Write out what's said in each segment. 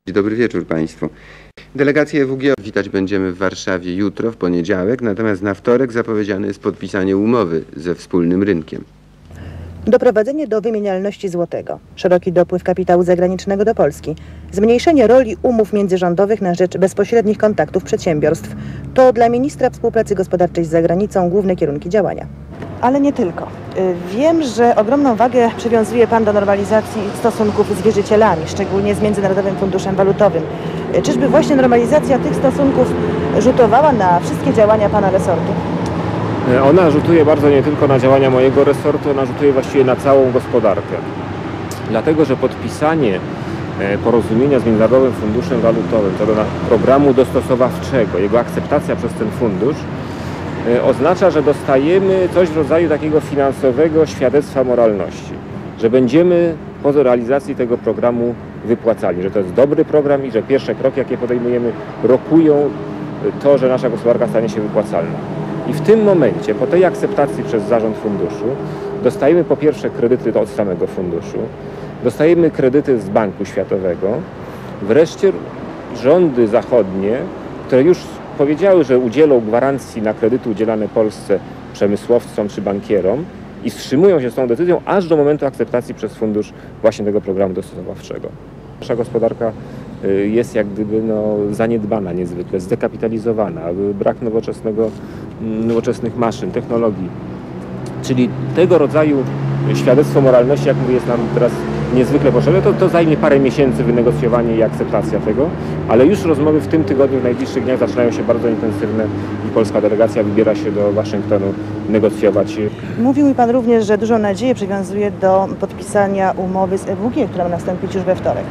Dobry wieczór Państwu. Delegację EWG witać będziemy w Warszawie jutro, w poniedziałek, natomiast na wtorek zapowiedziane jest podpisanie umowy ze wspólnym rynkiem. Doprowadzenie do wymienialności złotego, szeroki dopływ kapitału zagranicznego do Polski, zmniejszenie roli umów międzyrządowych na rzecz bezpośrednich kontaktów przedsiębiorstw to dla ministra współpracy gospodarczej z zagranicą główne kierunki działania. Ale nie tylko. Wiem, że ogromną wagę przywiązuje Pan do normalizacji stosunków z wierzycielami, szczególnie z Międzynarodowym Funduszem Walutowym. Czyżby właśnie normalizacja tych stosunków rzutowała na wszystkie działania Pana resortu? Ona rzutuje bardzo nie tylko na działania mojego resortu, ona rzutuje właściwie na całą gospodarkę. Dlatego, że podpisanie porozumienia z Międzynarodowym Funduszem Walutowym, tego programu dostosowawczego, jego akceptacja przez ten fundusz, oznacza, że dostajemy coś w rodzaju takiego finansowego świadectwa moralności, że będziemy po realizacji tego programu wypłacali, że to jest dobry program i że pierwsze kroki, jakie podejmujemy, rokują to, że nasza gospodarka stanie się wypłacalna. I w tym momencie, po tej akceptacji przez zarząd funduszu, dostajemy po pierwsze kredyty od samego funduszu, dostajemy kredyty z Banku Światowego, wreszcie rządy zachodnie, które już powiedziały, że udzielą gwarancji na kredyty udzielane Polsce przemysłowcom czy bankierom i wstrzymują się z tą decyzją aż do momentu akceptacji przez fundusz właśnie tego programu dostosowawczego. Nasza gospodarka jest jak gdyby zaniedbana niezwykle, zdekapitalizowana, brak nowoczesnych maszyn, technologii. Czyli tego rodzaju świadectwo moralności, jak mówię, jest nam teraz niezwykle potrzebne. To zajmie parę miesięcy wynegocjowanie i akceptacja tego, ale już rozmowy w tym tygodniu, w najbliższych dniach zaczynają się bardzo intensywne i polska delegacja wybiera się do Waszyngtonu negocjować. Mówił mi Pan również, że dużą nadzieję przywiązuje do podpisania umowy z EWG, która ma nastąpić już we wtorek.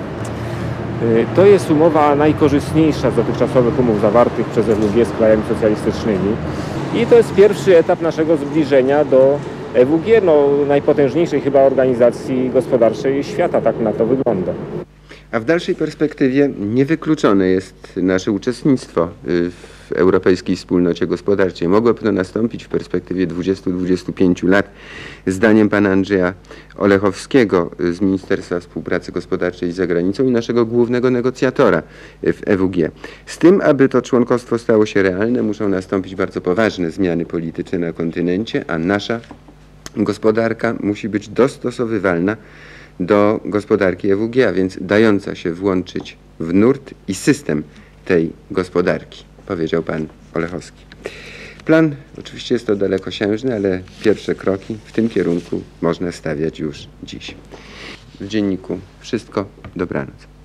To jest umowa najkorzystniejsza z dotychczasowych umów zawartych przez EWG z krajami socjalistycznymi i to jest pierwszy etap naszego zbliżenia do EWG, najpotężniejszej chyba organizacji gospodarczej świata, tak na to wygląda. A w dalszej perspektywie niewykluczone jest nasze uczestnictwo w Europejskiej Wspólnocie Gospodarczej. Mogłoby to nastąpić w perspektywie 20-25 lat. Zdaniem pana Andrzeja Olechowskiego z Ministerstwa Współpracy Gospodarczej z Zagranicą i naszego głównego negocjatora w EWG. Z tym, aby to członkostwo stało się realne, muszą nastąpić bardzo poważne zmiany polityczne na kontynencie, a nasza gospodarka musi być dostosowywalna do gospodarki EWG, a więc dająca się włączyć w nurt i system tej gospodarki, powiedział pan Olechowski. Plan oczywiście jest to dalekosiężny, ale pierwsze kroki w tym kierunku można stawiać już dziś. W dzienniku wszystko. Dobranoc.